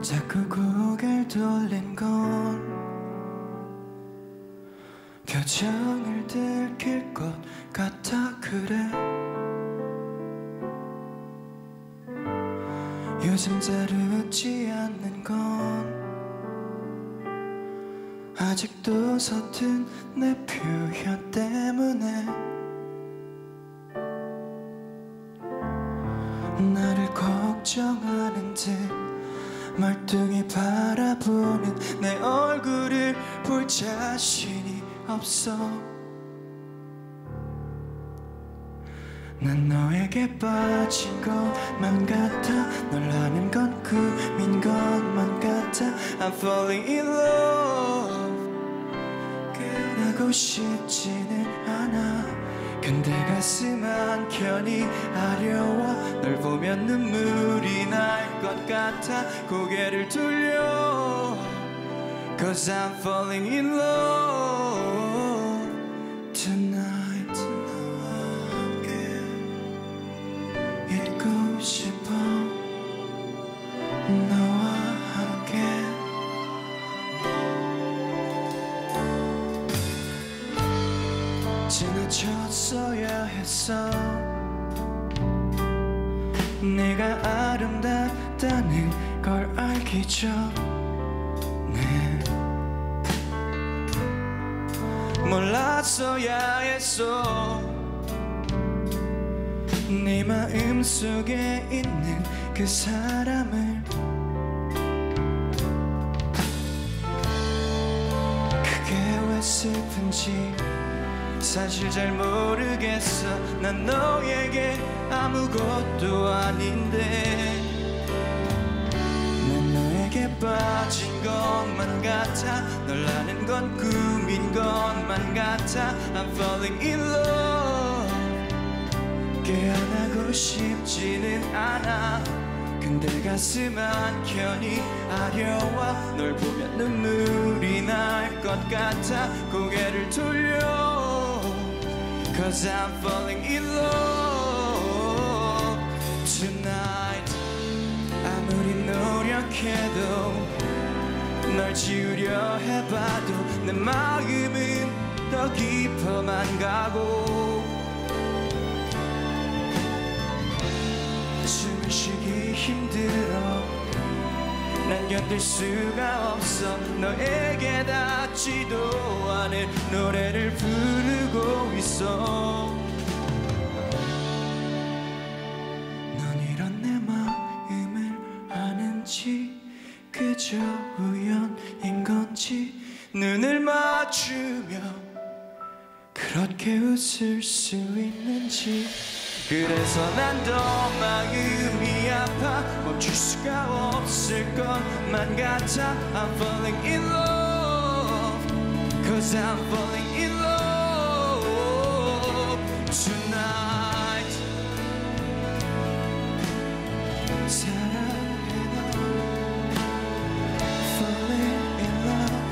자꾸 고개를 돌린 건 표정을 들킬 것 같아. 그래 요즘 잘 웃지 않는 건 아직도 서툰 내 표현 때문에. 나를 걱정하는 듯 멀뚱히 바라보는 내 얼굴을 볼 자신이 없어. 난 너에게 빠진 것만 같아. 널 아는 건 꿈인 것만 같아. I'm falling in love. 끝나고 싶지는 않아. 근데 가슴 한켠이 아려와. 널 보면 눈물이 날 것 같아. 고개를 돌려 Cause I'm falling in love tonight. 함께 잊고 싶어 너와 함께. 지나쳤어야 했어. 내가 아름답다는 걸 알기 전에 몰랐어야 했어. 네 마음속에 있는 그 사람을. 그게 왜 슬픈지 사실 잘 모르겠어. 난 너에게 아무것도 아닌데. 난 너에게 빠진 것만 같아. 널 아는 건 꿈인 것만 같아. I'm falling in love. 깨어나고 싶지는 않아. 근데 가슴 한켠이 아려와. 널 보면 눈물이 날 것 같아. 고개를 돌려 Cause I'm falling in love tonight. 아무리 노력해도 널 지우려 해봐도 내 마음은 더 깊어만 가고. 숨을 쉬기 힘들어. 난 견딜 수가 없어. 너에게 닿지도 않을 노래를 부르고 있어. 넌 이런 내 마음을 아는지 그저 우연인 건지. 눈을 맞추며 그렇게 웃을 수 있는지. 그래서 난 더 마음이 아파. 멈출 수가 없을 것만 같아. I'm falling in love Cause I'm falling in love tonight. 사랑해 너 falling in love.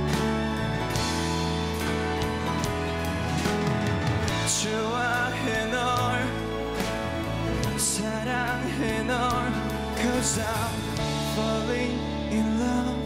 좋아해 널 사랑해 널 Cause I'm falling in love.